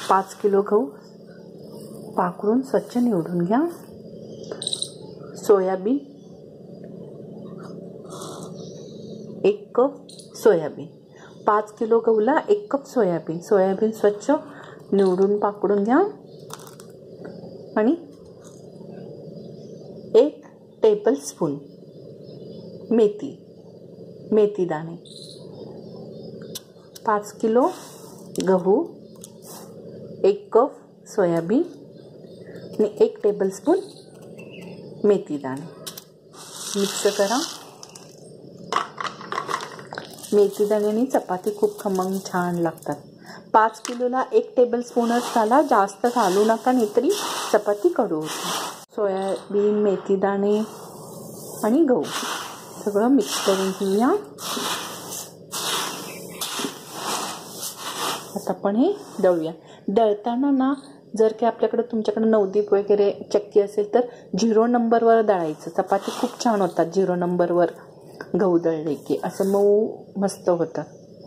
5 kilo गहू पाकडून स्वच्छ निवडून घ्या. Soybean 1 cup soybean. 5 किलो गहूला 1 कप सोयाबीन. सोयाबीन स्वच्छ निवडून पाकडून घ्या. आणि 1 टेबलस्पून मेथी दाणे. 5 किलो गहू, 1 कप सोयाबीन आणि 1 टेबलस्पून मेथी दाणे मिक्स करा. मेथी दाण्याने चपाती खूप खमंग छान लागतात. 5 किलोला 1 टेबलस्पूनच घाला, जास्त घालू नका, नाहीतरी चपाती कडू होते. सोयाबीन, मेथी दाणे आणि गहू सगळं मिक्स करून घेऊया. आता आपण हे दळूया. दळताना ना जर की आपल्याकडे तुमच्याकडे नवदीप वगैरे चक्की असेल तर 0 नंबरवर दळायचं. चपाती खूप छान होतात 0 नंबरवर गहू दळले की, असं मऊ मस्त होतात.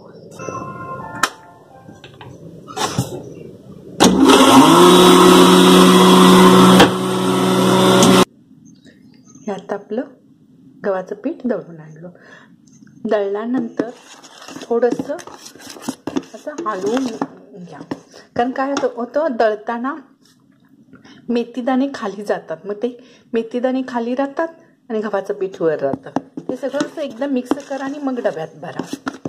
हे आता आपलं गव्हाचं पीठ दळून आणलं. दळल्यानंतर थोडंसं असं हलवून घ्या, कारण काय होतं दळताना मेथीदाणे खाली जातात, मग ते मेथीदाणे खाली राहतात आणि गव्हाचं पीठ वर राहतं. ते सगळं असं एकदम मिक्स करा आणि मग डब्यात भरा.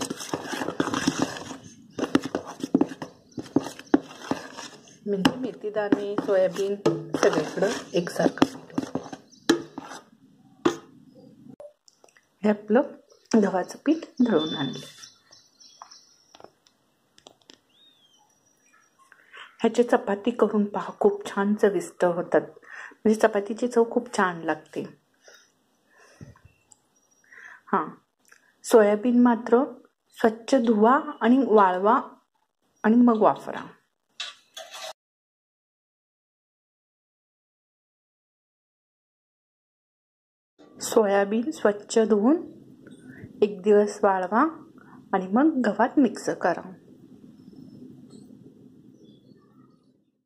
म्हणजे मेथीदाणे सोयाबीन सगळीकडं एकसारखं. हे आपलं गव्हाचं पीठ दळून आणले. ह्याची चपाती करून पहा, खूप छान चविष्ट होतात. म्हणजे चपातीची चव खूप छान लागते. हां, सोयाबीन मात्र स्वच्छ धुवा आणि वाळवा आणि मग वापरा. सोयाबीन स्वच्छ धुवून 1 दिवस वाळवा आणि मग गव्हात मिक्स करा.